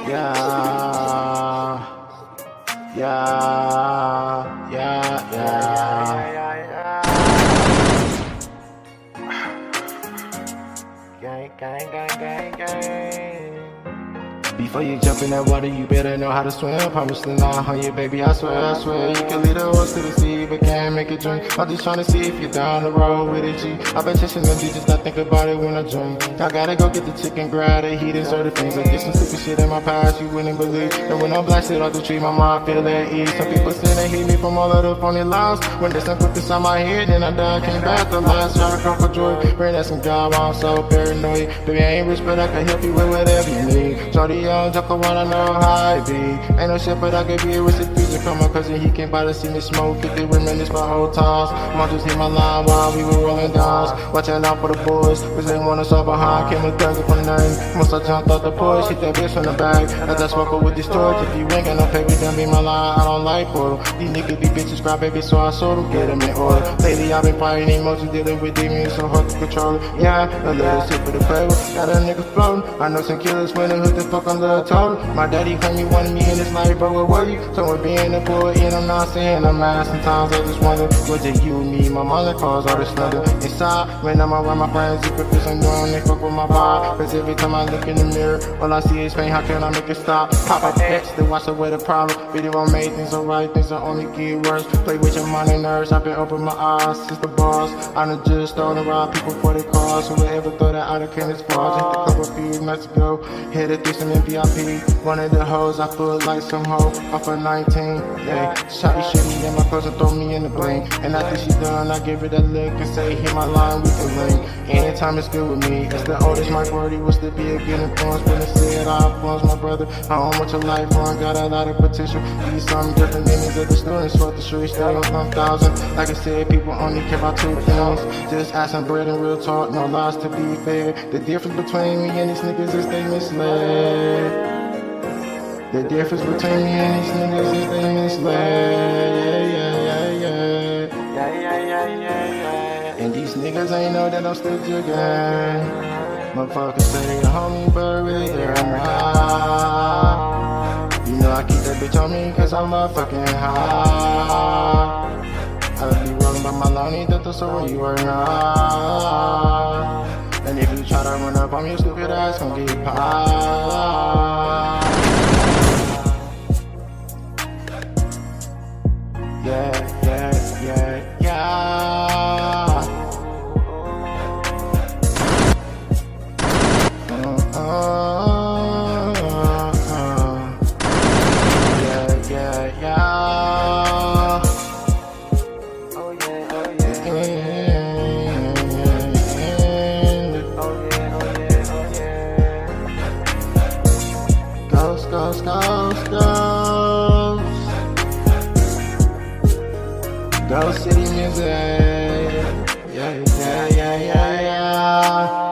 Yeah, yeah, yeah, yeah. Gang, gang, gang, gang, gang. Before you jump in that water, you better know how to swim. Promise to not on you, baby, I swear. You can lead a horse to the sea, but can't make it drink. I'm just trying to see if you're down the road with a G. I've been chasing them bitches, I think about it when I drink. I gotta go get the chicken, grab the heat and certain things. I get some stupid shit in my past you wouldn't believe. And when I'm blasted off the tree, my mind feel at ease. Some people say they hate me from all of the funny lies. When there's some quick inside my head, then I died, came back the last. Trying to come for joy, praying that some God, why I'm so paranoid. Baby, I ain't rich, but I can help you with whatever you need. Shorty, young, jump around, I know how I be. Ain't no shit, but I could be a with the future. Come on, cousin, he came by to see me smoke. If they reminisce my whole times. Mom just hit my line while we were rolling downs. Watching out for the boys, cause they want us all behind. Came with thugs for name. Once I jumped out the porch, hit that bitch from the back. As I smoke with this torch, if you ain't got no paper, then be my line. I don't like portal. These niggas be bitches, cry baby, so I sold them. Get them in order. Lately, I've been fighting emotions, dealing with demons, so hard to control it. Yeah, a little shit for the paper. Got a nigga floating. I know some killers when they hook the fuck on the total. My daddy claimed you wanted me in this life, but where were you? So we're being a boy, and I'm not saying I'm mad. Sometimes I just wonder, was it you and me? My mother caused all this thunder inside. When I'm around my friends, if it feels annoying, they fuck with my vibe. Cause every time I look in the mirror, all I see is pain. How can I make it stop? Pop up X, they watch away the problem. Video I made, things alright, things will only get worse. Play with your mind and nerves, I've been open my eyes since the bars. I done just thrown around people for their cars. Whoever thought that I came this far? Just a couple few nights ago, headed through some VIP. One of the hoes I feel like some hoe off of 19. Yeah, shotty shitty in my clothes and throw me in the blink. And after she done, I give it a look and say, hit my line with the ring. Anytime it's good with me. It's the oldest Mike Wordie was to be a good influence. When it said I influence my brother, I don't want your life on. Got a lot of potential. Be something different than these other students. Fuck the streets, still on 1,000. Like I said, people only care about two things. Just asking bread and real talk, no lies to be fair. The difference between me and these niggas is they misled. The difference between me and these niggas is they misled. Yeah. And these niggas ain't know that I'm still jugging. Motherfuckers say they a homie, but really they're not. You know I keep that bitch on me cause I'm motherfucking high. I be rolling by my lonely doctor, so when you are not. And if you try to run up on me, your stupid ass gon' get popped. Yeah. Ghost City music. Yeah.